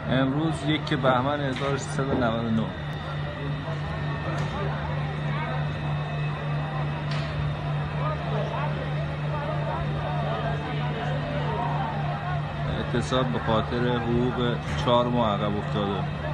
امروز 1 بهمن 1399. اعتصاب به خاطر حقوق 4 ماه عقب افتاده.